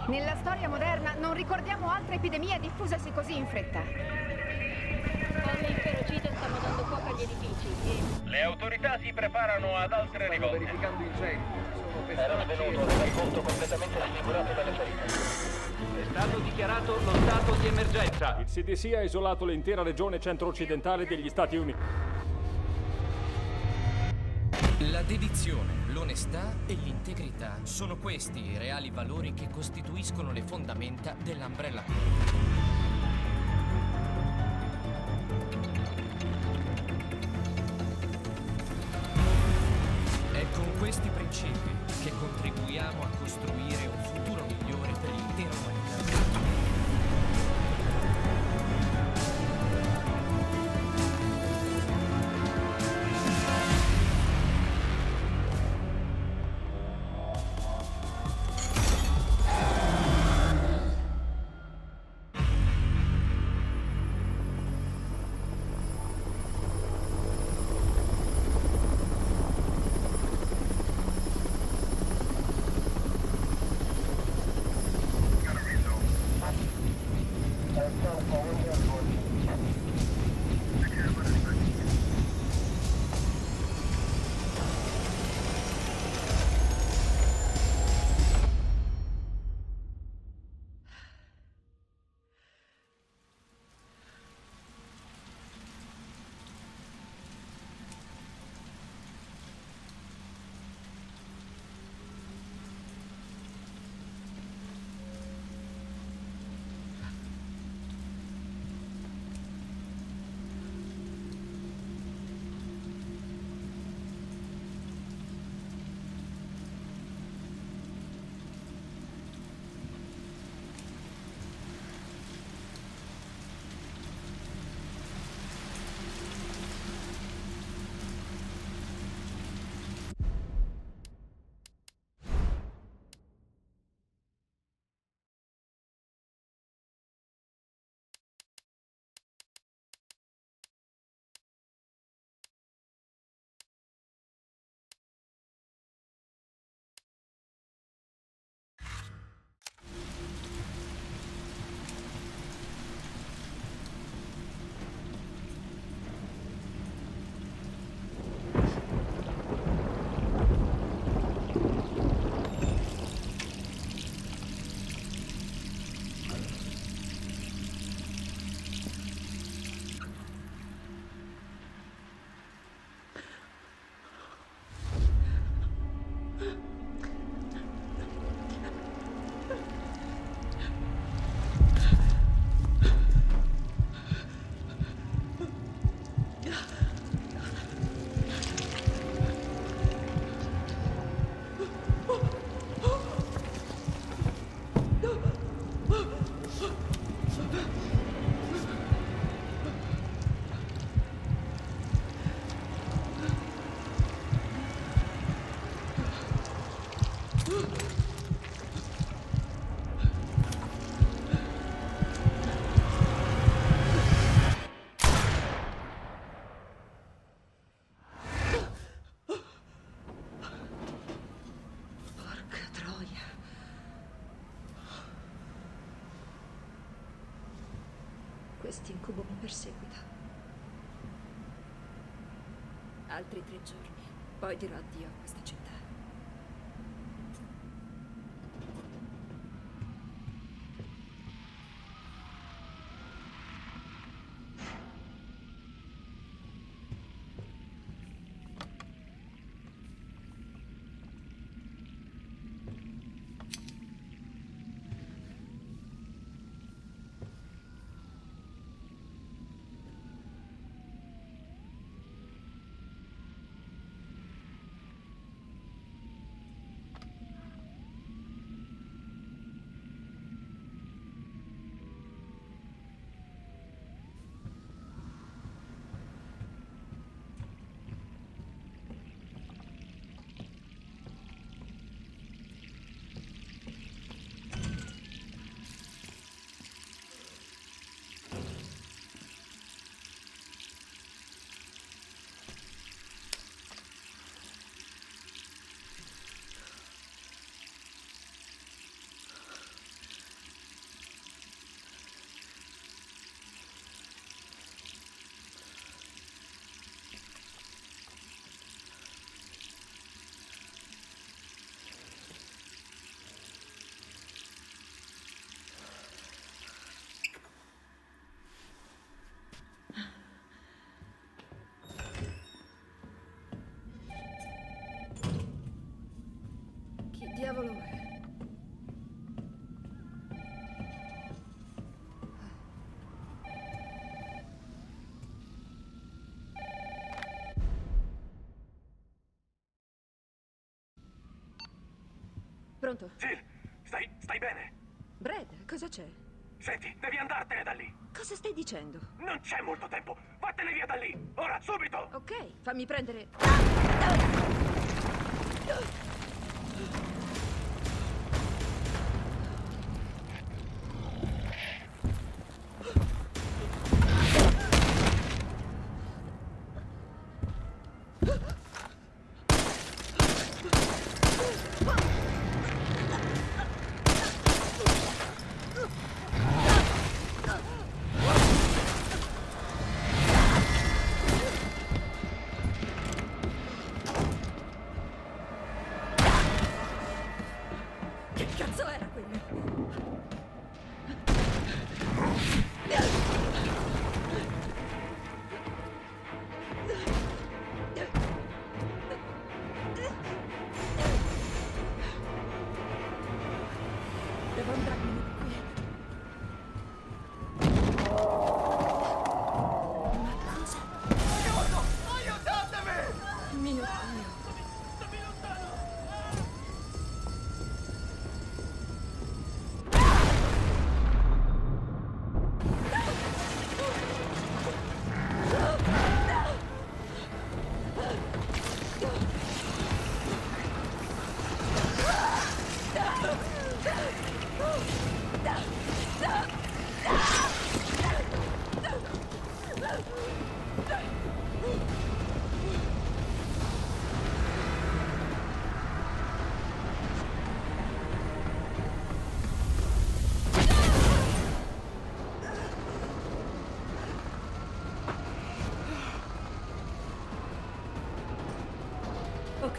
Nella storia moderna non ricordiamo altre epidemie diffusesi così in fretta. Ogni inferocito stanno dando fuoco agli edifici e... Le autorità si preparano ad altre Stanno rivolte. verificando incendi. Sono Era svenuto, nel conto completamente sfigurato dalle ferite. È stato dichiarato lo stato di emergenza. Il CDC ha isolato l'intera regione centro-occidentale degli Stati Uniti. La dedizione, l'onestà e l'integrità sono questi i reali valori che costituiscono le fondamenta dell'Umbrella Corp. È con questi principi che contribuiamo a costruire un futuro migliore per l'intera umanità. Quest'incubo mi perseguita. Altri 3 giorni, poi dirò addio a questa città. diavolo è? Pronto? Jill, stai bene? Brad, cosa c'è? Senti, devi andartene da lì. Cosa stai dicendo? Non c'è molto tempo. Vattene via da lì. Ora, subito. Ok, fammi prendere... Che cazzo era quello? Devo andarmene di qui. Ma cosa? Aiutatemi! Mio Dio. Ok.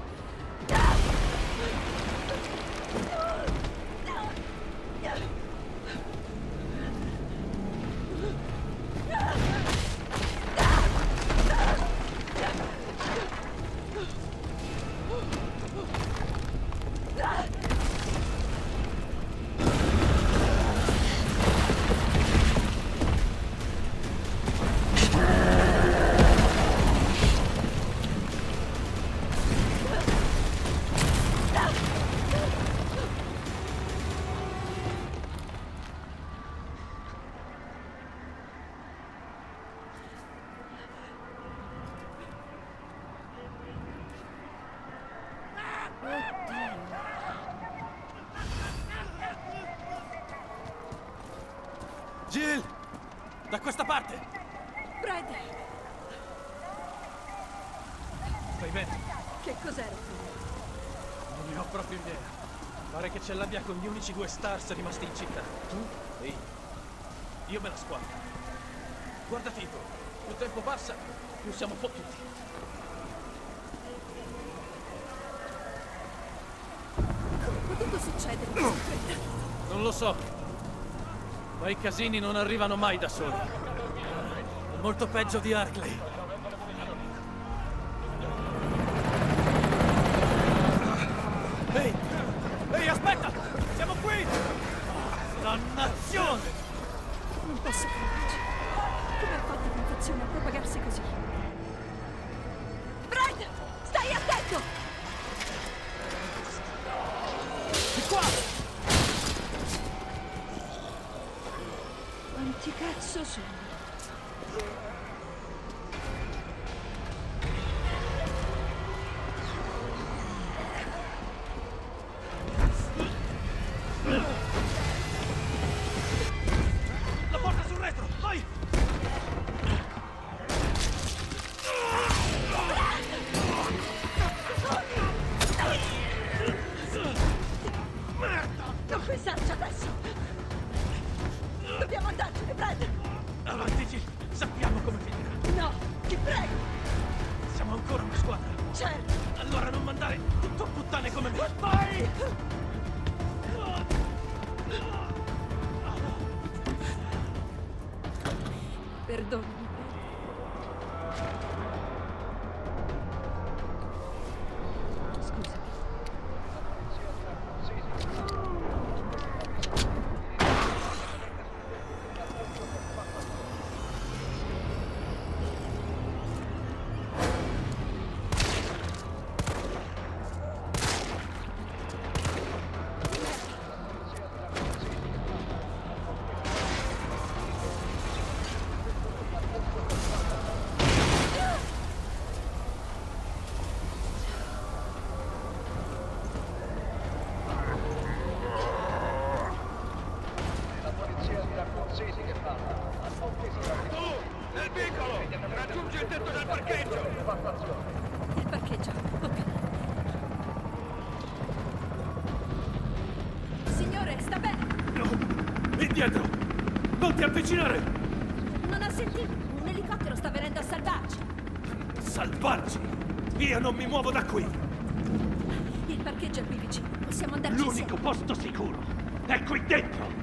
Jill! Da questa parte! Brad, Stai bene? che cos'era quello? Non ne ho proprio idea. Pare che ce l'abbia con gli unici 2 stars rimasti in città. Tu e io me la squadra. Guarda Tito, più tempo passa, più siamo fottuti. Come è potuto succedere così in fretta? Non lo so. Ma i casini non arrivano mai da soli. È molto peggio di Arklay. Ehi! Ehi, aspetta! Siamo qui! Dannazione! Non posso crederci. Come ha fatto l'infezione a propagarsi così? Brad, stai attento! Di qua! Quanti cazzo sono? La porta sul retro! Vai! Non pensarci adesso! Dobbiamo andarcene, Brad! Avanti, Jill! Sappiamo come finirà! No, ti prego! Siamo ancora una squadra! Certo! Allora non mandare tutto a puttane come me! Vai! Perdonami. Scusami. veicolo! Raggiungi il tetto del parcheggio! Il parcheggio, ok. Signore, sta bene? No! Indietro! Non ti avvicinare! Non ha sentito? Un elicottero sta venendo a salvarci. Salvarci! Io non mi muovo da qui! Il parcheggio è qui vicino. Possiamo andarci L'unico posto sicuro è qui dentro!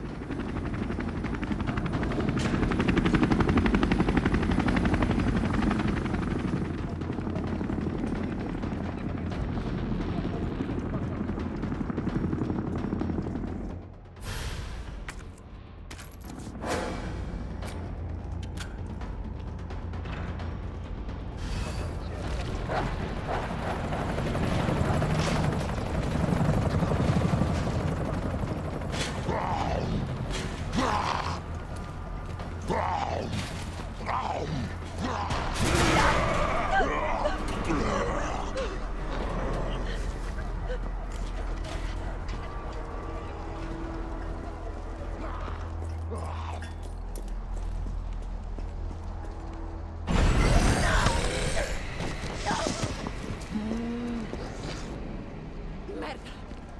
Merda.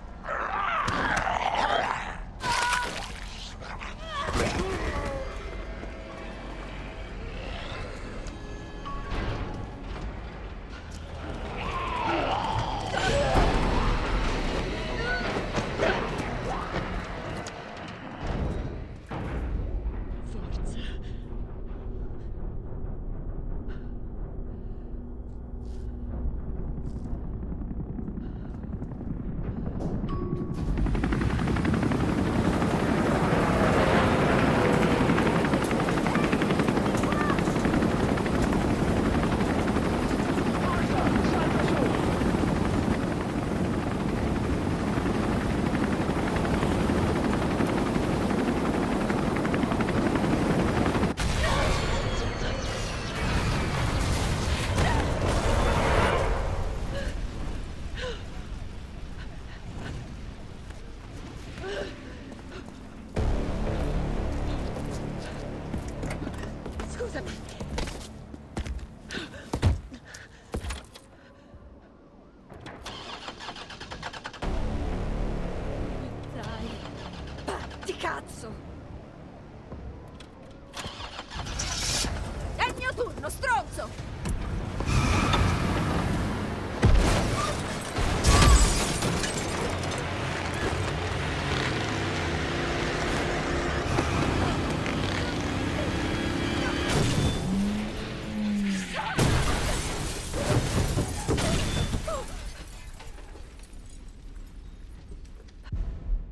Scusami. Dai. Batti cazzo! È il mio turno, stronzo!